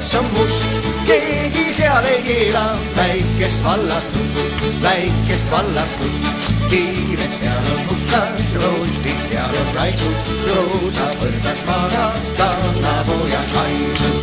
see on must, keegi seal ei keela väikest vallatust. Kiired seal on hukas, roosid seal on raisud, roosa põrdas magab kannapojad haisus.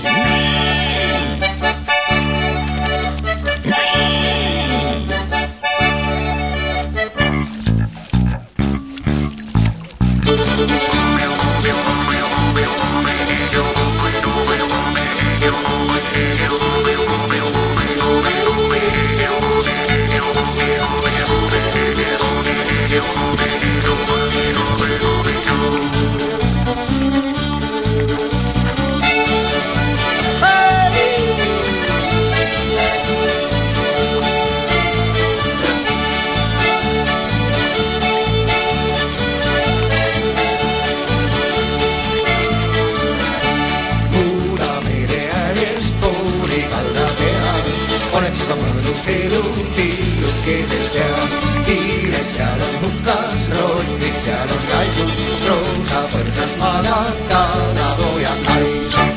Seda mõõdust elutillud keset seal, kiired seal on hukas, roosid seal on raisud, roosa põrdas magab kannapojad haisus.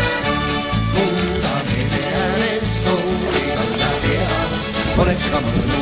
Oleks ka mõõdust